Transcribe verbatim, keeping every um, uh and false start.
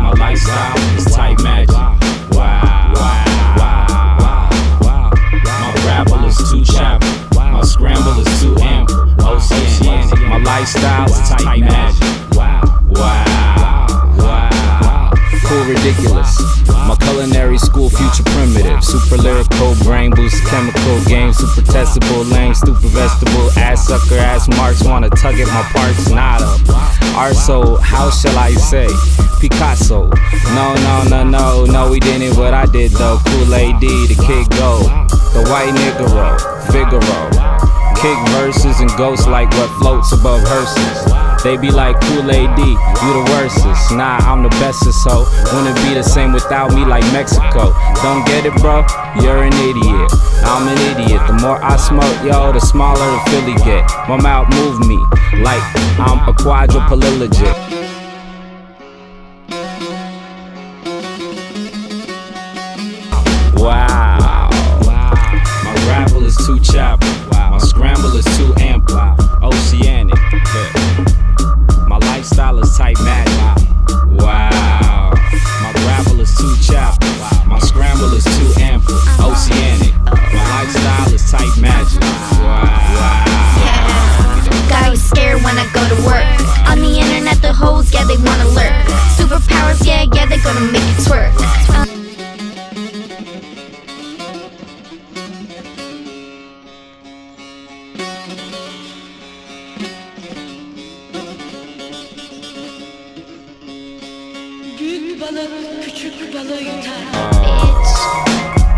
My lifestyle is tight magic. Wow, wow, wow, wow. My rabble is too chapel. My scramble is too ample. Oceanic. My lifestyle is tight magic. Wow, wow, wow. Cool, ridiculous. My culinary school, future primitive. Super lyrical, brain boost, chemical game. Super testable, lame, stupid vegetable. Ass sucker, ass marks, wanna tug at my parts. Nada. Arso, how shall I say? Picasso. No, no, no, no, no, we didn't. What I did though. Kool-A D, the kid go. The white Negro, Figaro. Kick verses and ghosts like what floats above hearses. They be like Kool-A D, you the worstest. Nah, I'm the bestest, so wouldn't be the same without me like Mexico. Don't get it, bro? You're an idiot. I'm an idiot. The more I smoke, yo, the smaller the Philly get. My mouth move me like I'm a quadriplegic. Wow. My rabble is too chapel. My scramble is too ample. Oceanic. My lifestyle is tight magic. Wow. My rabble is too chapel. My scramble is too ample. Oceanic. My lifestyle is tight magic. Wow. Got you scared when I go to work. On the internet, the hoes, yeah, they wanna lurk. Superpowers, yeah, yeah, they're gonna make you twerk. Büyük balık küçük balığı yutar. Bitch.